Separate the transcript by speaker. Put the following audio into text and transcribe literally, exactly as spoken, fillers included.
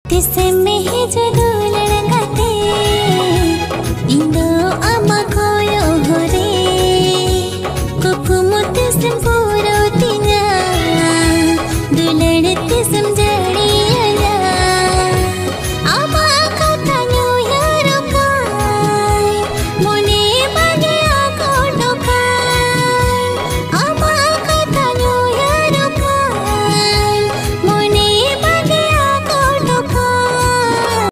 Speaker 1: तिसे में ही जो लड़ंगाते इंदो अमा कोयो होरे कुकुमुत सिंपो